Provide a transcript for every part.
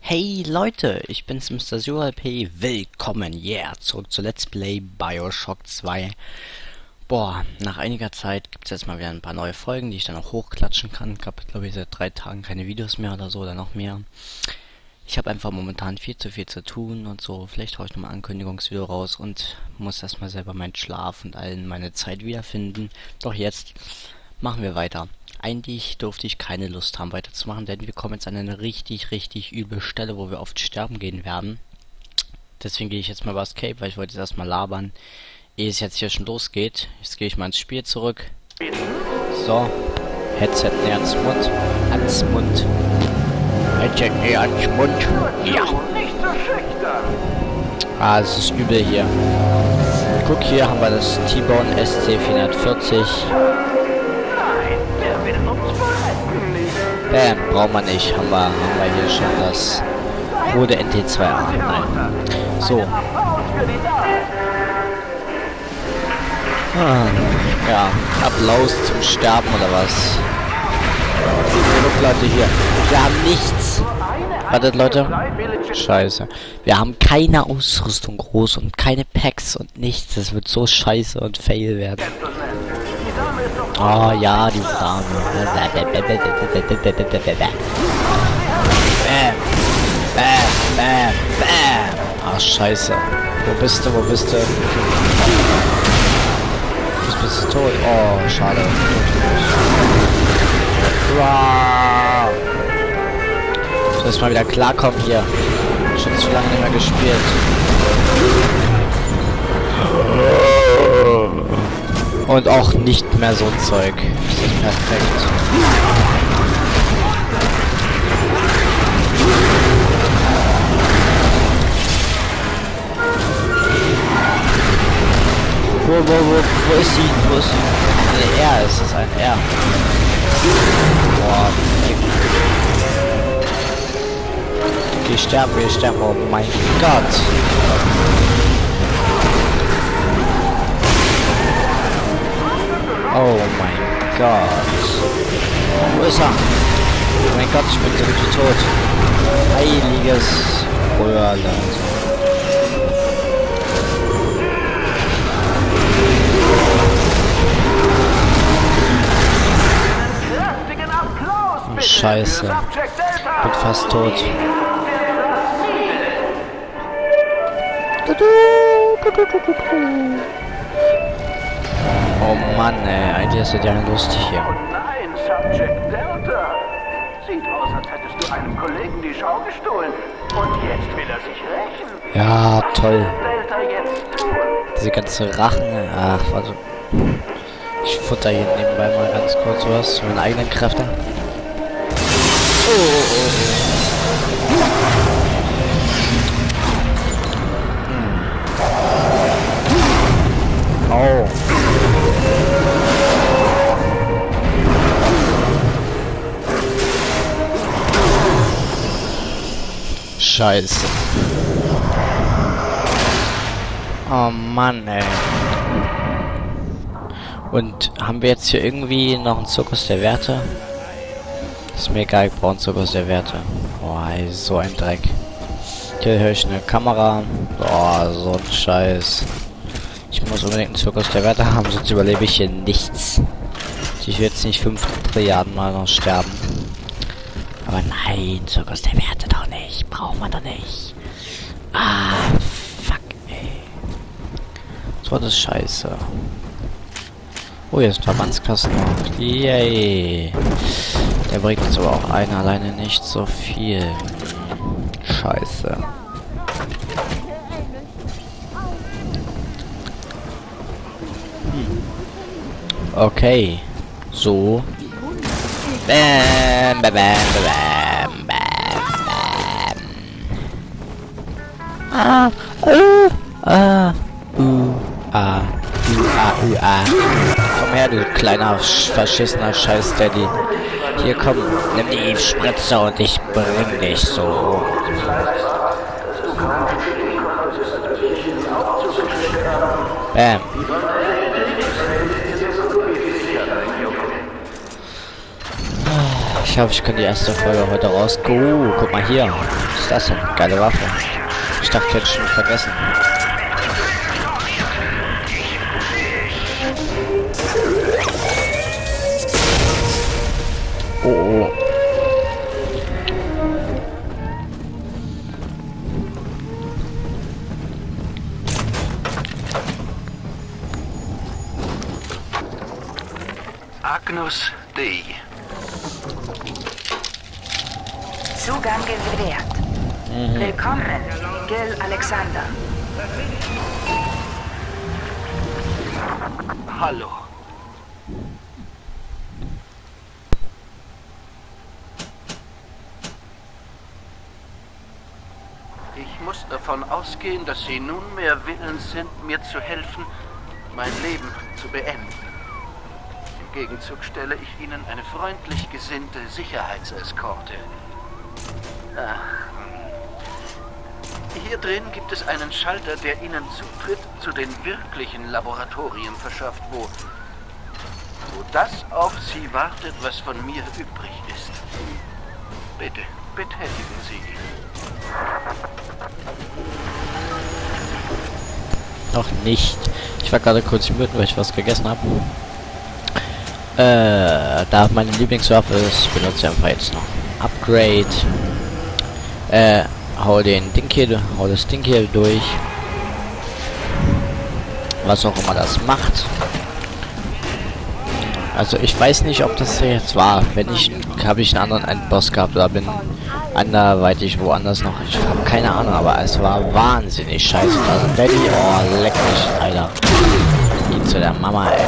Hey Leute, ich bin's Mr. SualP, willkommen, zurück zu Let's Play Bioshock 2. Boah, nach einiger Zeit gibt's jetzt mal wieder ein paar neue Folgen, die ich dann auch hochklatschen kann. Ich habe, glaube ich, seit 3 Tagen keine Videos mehr oder so, oder noch mehr. Ich habe einfach momentan viel zu tun und so. Vielleicht haue ich nochmal ein Ankündigungsvideo raus und muss erstmal selber meinen Schlaf und allen meine Zeit wiederfinden. Doch jetzt machen wir weiter. Eigentlich durfte ich keine Lust haben weiterzumachen, denn wir kommen jetzt an eine richtig üble Stelle, wo wir oft sterben gehen werden. Deswegen gehe ich jetzt mal über Escape, weil ich wollte jetzt erstmal labern, ehe es jetzt hier schon losgeht. Jetzt gehe ich mal ins Spiel zurück. So, Headset näher ans Mund. Headset näher ans Mund. Ja. Ah, es ist übel hier. Guck, hier haben wir das T-Bone SC440. Bam, brauchen wir nicht. Haben wir hier schon das Rode NT2A. Nein. So. Ja, Applaus zum Sterben oder was? Guck, Leute, hier. Wir haben nichts. Wartet, Leute. Scheiße. Wir haben keine Ausrüstung groß und keine Packs und nichts. Das wird so scheiße und fail werden. Oh ja, diese Dame. Bam. Ach, scheiße. Wo bist du? Jetzt bist du tot. Oh, schade. Ich muss mal wieder klarkommen hier. Schon zu lange nicht mehr gespielt. Und auch nicht mehr so ein Zeug. Das ist perfekt. Wo ist sie? Eine R, ist es ein R? Boah, wir sterben, oh mein Gott. Oh mein Gott. Wo ist er? Oh mein Gott, ich bin so gut wie tot. Heiliges Feuerland. Scheiße. Bin fast tot. Oh Mann, ey, eigentlich ist das ja lustig hier. Oh nein, Subject Delta. Sieht aus, als hättest du einem Kollegen die Schau gestohlen. Und jetzt will er sich rächen. Ja, toll. Delta jetzt tun? Diese ganze Rachen. Ach, warte. Ich futter hier nebenbei mal ganz kurz was. Meine eigenen Kräfte. Oh. Scheiße. Oh Mann, ey. Und haben wir jetzt hier irgendwie noch einen Zirkus der Werte? Ist mir egal, ich brauche einen Zirkus der Werte. Boah, ey, so ein Dreck. Hier höre ich eine Kamera. Boah, so ein Scheiß. Ich muss unbedingt einen Zirkus der Werte haben, sonst überlebe ich hier nichts. Ich will jetzt nicht 5 Trilliarden Mal noch sterben. Aber nein, Zirkus der Werte doch nicht. Braucht man doch nicht. Ah, fuck, ey. So, das ist scheiße. Oh, hier ist ein Verbandskasten noch. Yay. Der bringt uns aber auch alleine nicht so viel. Scheiße. Okay. So. Bam. Komm her, du kleiner verschissener Scheiß Daddy. Hier, komm, nimm die Spritze und ich bring dich so. Bam. Ich hoffe, ich kann die erste Folge heute raus. Guck mal hier. Was ist das denn? Geile Waffe. Ich dachte, ich hätte schon vergessen. Oh. Agnus Dei. Zugang gewährt. Willkommen, Gil Alexander. Hallo. Ich muss davon ausgehen, dass Sie nunmehr willens sind, mir zu helfen, mein Leben zu beenden. Im Gegenzug stelle ich Ihnen eine freundlich gesinnte Sicherheitseskorte. Hier drin gibt es einen Schalter, der Ihnen Zutritt zu den wirklichen Laboratorien verschafft, wo das auf Sie wartet, was von mir übrig ist. Bitte, betätigen Sie ihn. Noch nicht. Ich war gerade kurz müde, weil ich was gegessen habe. Da meine Lieblingswaffe ist, benutze ich einfach jetzt noch. Upgrade. Hau das Ding hier durch. Was auch immer das macht. Also ich weiß nicht, ob das jetzt war. Wenn nicht, habe ich einen anderen Endboss gehabt oder bin anderweitig woanders noch. Ich habe keine Ahnung, aber es war wahnsinnig scheiße. Also Daddy, oh leck mich, Alter. Geh zu der Mama, ey.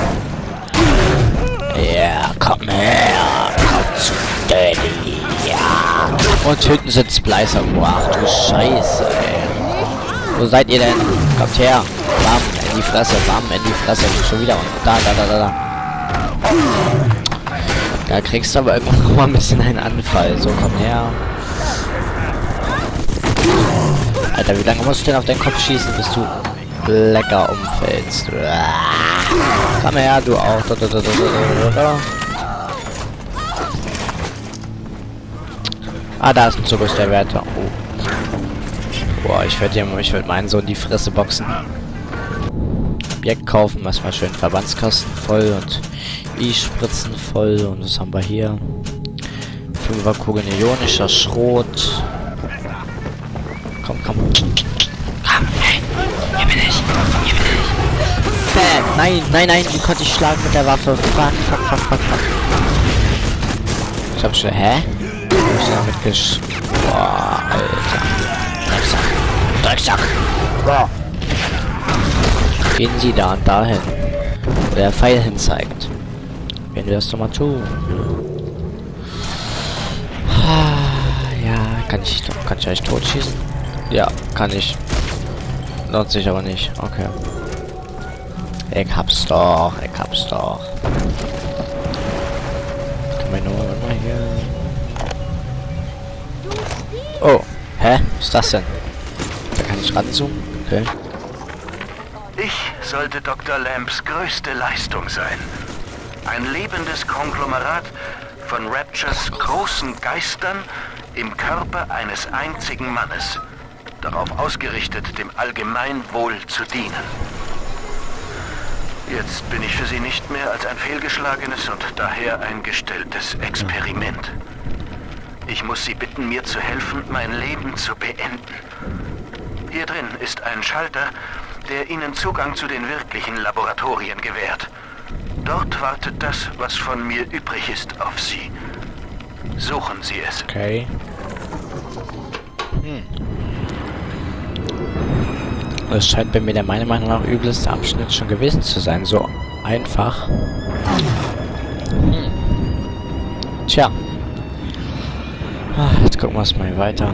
Ja, yeah, komm her. Komm zu Daddy. Ja. Und hinten sind Splicer. Ach du Scheiße, ey. Wo seid ihr denn? Kommt her. Bam, in die Fresse. Bam, in die Fresse. Schon wieder. Und da. Da kriegst du aber irgendwann noch mal ein bisschen einen Anfall. So, komm her. Alter, wie lange musst du denn auf deinen Kopf schießen, bis du lecker umfällst? Komm her, du auch. Ah, da ist ein Zugriff der Wärter. Oh. Boah, ich werde meinen Sohn die Fresse boxen. Objekt kaufen, erstmal schön Verbandskasten voll und I-Spritzen voll. Und was haben wir hier? 5er Kugeln ionischer Schrot. Komm. Hey, hier bin ich. Bam, nein, wie konnte ich schlagen mit der Waffe? Fuck. Ich hab schon, hä? Ich damit boah, Alter. Drecksack. Boah. Gehen Sie da und dahin. Wo der Pfeil hin zeigt. Wenn wir das doch mal tun. Ja, kann ich euch totschießen? Ja, kann ich. Lohnt sich aber nicht. Okay. Ich hab's doch. Kann man nur immer hier. Oh, hä? Was ist das denn? Da kann ich ranzoomen. Okay. Ich sollte Dr. Lamps größte Leistung sein. Ein lebendes Konglomerat von Raptures großen Geistern im Körper eines einzigen Mannes. Darauf ausgerichtet, dem Allgemeinwohl zu dienen. Jetzt bin ich für Sie nicht mehr als ein fehlgeschlagenes und daher eingestelltes Experiment. Ich muss Sie bitten, mir zu helfen, mein Leben zu beenden. Hier drin ist ein Schalter, der Ihnen Zugang zu den wirklichen Laboratorien gewährt. Dort wartet das, was von mir übrig ist, auf Sie. Suchen Sie es. Okay. Es scheint bei mir der meiner Meinung nach übelste Abschnitt schon gewesen zu sein. So einfach. Tja. Jetzt gucken wir es mal weiter.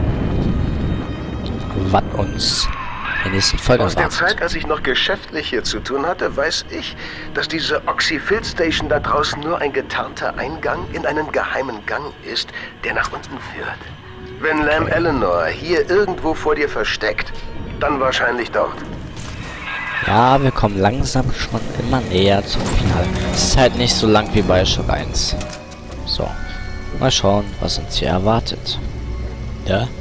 Was uns in der nächsten Folge Aus der erwartet. Zeit, als ich noch geschäftlich hier zu tun hatte, weiß ich, dass diese Oxy-Field-Station da draußen nur ein getarnter Eingang in einen geheimen Gang ist, der nach unten führt. Wenn Lam Eleanor hier irgendwo vor dir versteckt, dann wahrscheinlich dort. Ja, wir kommen langsam schon immer näher zum Finale. Es ist halt nicht so lang wie Bioshock 1. So. Mal schauen, was uns hier erwartet. Ja?